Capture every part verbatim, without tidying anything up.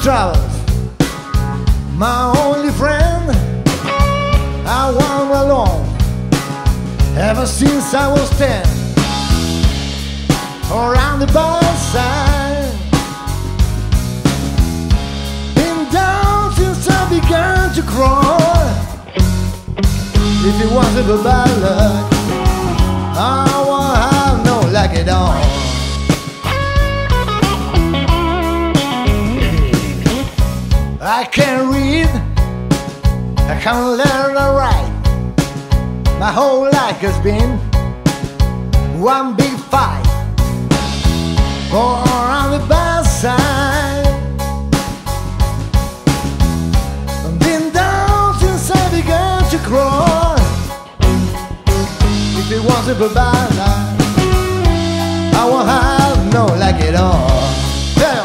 travels, my only friend. I wander alone ever since I was ten. Around the barside, been down since I began to crawl. If it wasn't for bad luck, I won't have no luck at all. I can't read, I can't learn to write. My whole life has been one big fight. Go around the backside, I've been down since I began to crawl. If it wasn't for bad luck, I won't have no luck at all. Damn.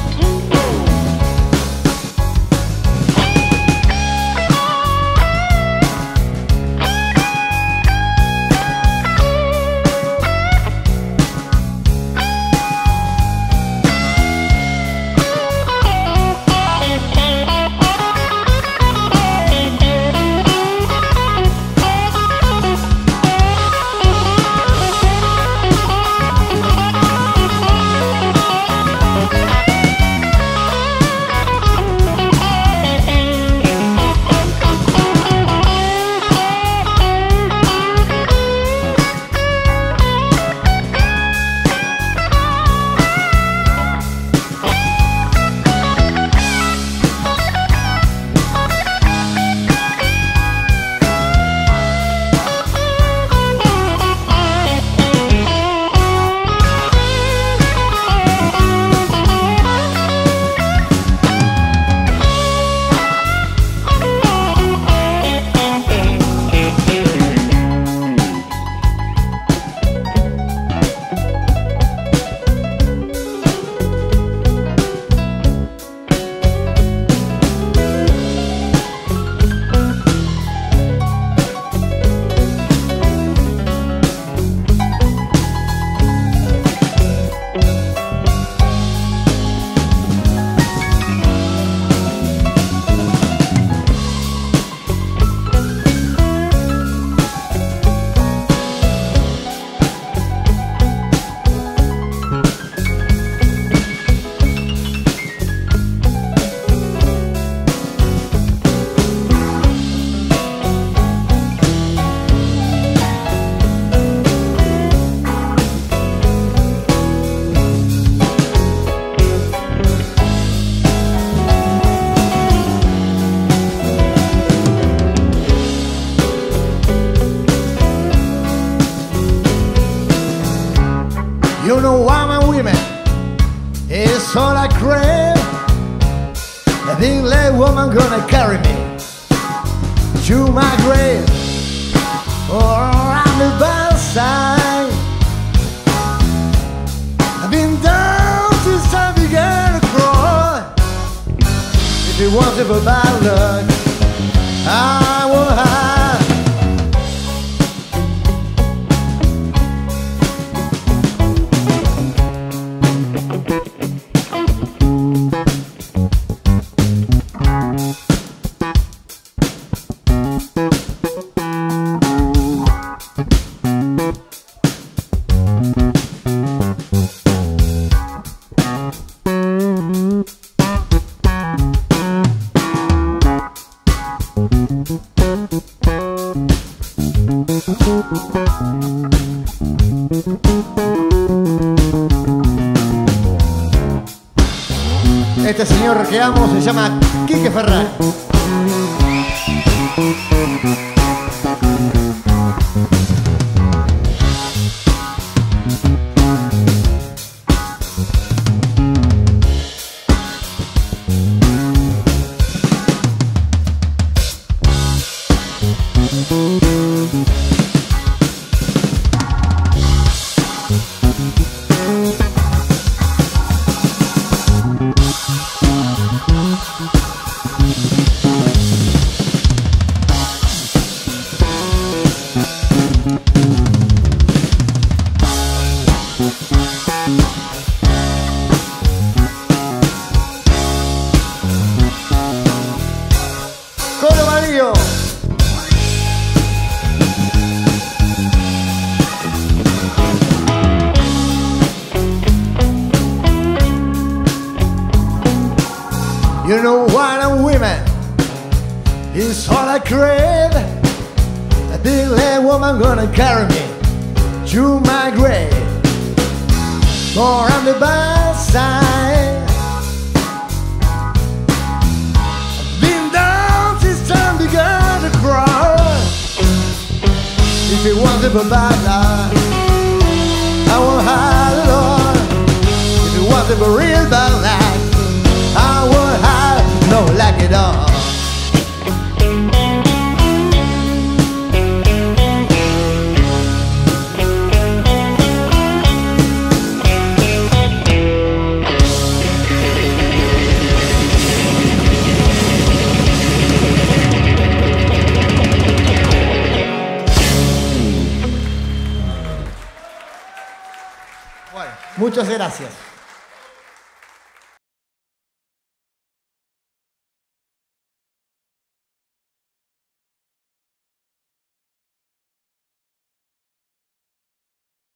You know why my women is all I crave. A big leg woman gonna carry me to my grave, or around the backside. I've been down since I began to crawl. If it wasn't for bad luck, I would have. Este señor que amo se llama Quique Ferrari. You know what I'm women is all I crave. A big leg woman gonna carry me to my grave. More on the bad side. I've been down since time began to cry. If it wasn't for bad life, I won't hide it all. If it wasn't for real bad life, I won't hide no like it all. Muchas gracias.